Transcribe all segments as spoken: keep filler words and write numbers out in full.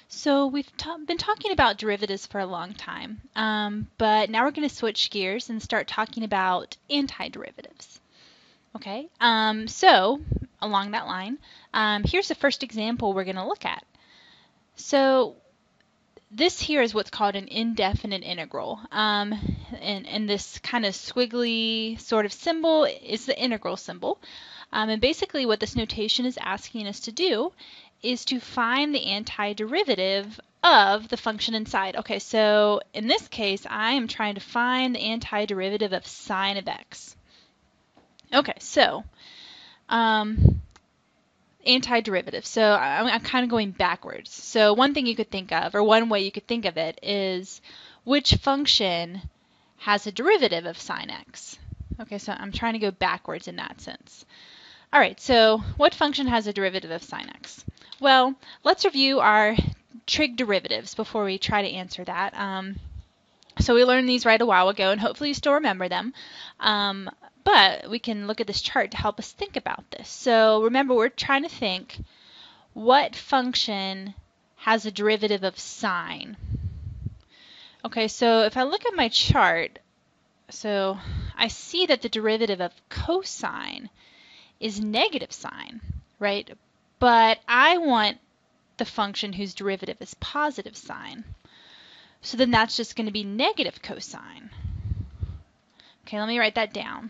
So we've ta been talking about derivatives for a long time, um, but now we're going to switch gears and start talking about antiderivatives. Okay, um, so along that line, um, here's the first example we're going to look at. So this here is what's called an indefinite integral, um, and, and this kind of squiggly sort of symbol is the integral symbol. Um, and basically what this notation is asking us to do is to find the antiderivative of the function inside. Okay, so in this case, I am trying to find the antiderivative of sine of x. Okay, so um, antiderivative. So I'm, I'm kind of going backwards. So one thing you could think of, or one way you could think of it, is which function has a derivative of sine x? Okay, so I'm trying to go backwards in that sense. All right, so what function has a derivative of sine x? Well, let's review our trig derivatives before we try to answer that. Um, so we learned these right a while ago, and hopefully you still remember them. Um, but we can look at this chart to help us think about this. So remember, we're trying to think what function has a derivative of sine. Okay, so if I look at my chart, so I see that the derivative of cosine is negative sine, right? But I want the function whose derivative is positive sine. So then that's just going to be negative cosine. Okay, let me write that down.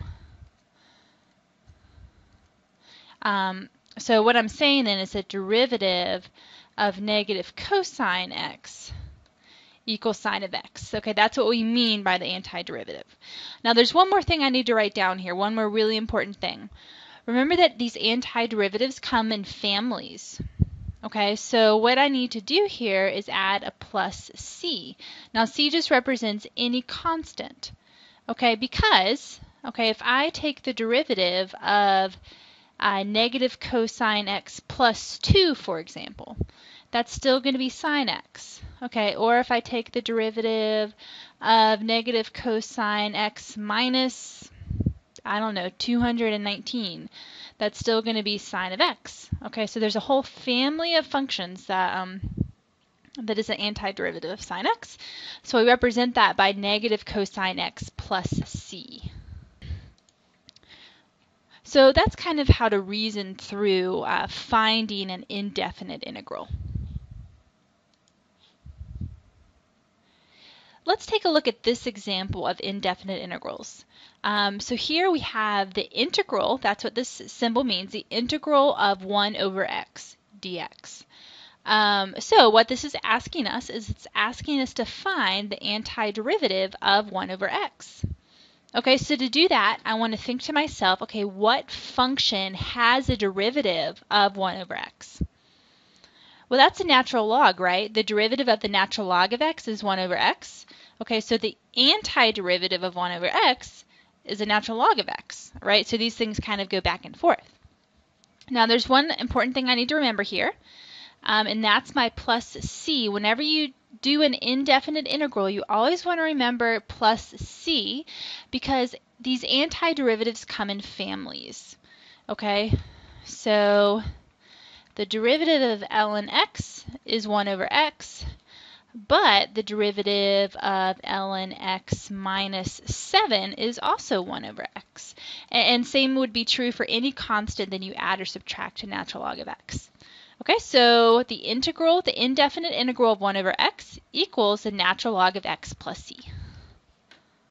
Um, so what I'm saying then is that derivative of negative cosine x equals sine of x. Okay, that's what we mean by the antiderivative. Now there's one more thing I need to write down here, one more really important thing. Remember that these antiderivatives come in families. Okay, so what I need to do here is add a plus c. Now c just represents any constant. Okay, because, okay, if I take the derivative of uh, negative cosine x plus two, for example, that's still going to be sine x. Okay, or if I take the derivative of negative cosine x minus, I don't know, two hundred nineteen, that's still going to be sine of x. Okay, so there's a whole family of functions that um, that is an antiderivative of sine x. So we represent that by negative cosine x plus c. So that's kind of how to reason through uh, finding an indefinite integral. Let's take a look at this example of indefinite integrals. Um, so here we have the integral, that's what this symbol means, the integral of one over x dx. Um, so what this is asking us is it's asking us to find the antiderivative of one over x. Okay, so to do that, I want to think to myself, okay, what function has a derivative of one over x? Well, that's a natural log, right? The derivative of the natural log of x is one over x. Okay, so the antiderivative of one over x is a natural log of x, right? So these things kind of go back and forth. Now, there's one important thing I need to remember here, um, and that's my plus c. Whenever you do an indefinite integral, you always want to remember plus c because these antiderivatives come in families, okay? So the derivative of ln x is one over x, but the derivative of ln x minus seven is also one over x. And same would be true for any constant that you add or subtract to natural log of x. Okay, so the integral, the indefinite integral of one over x equals the natural log of x plus c.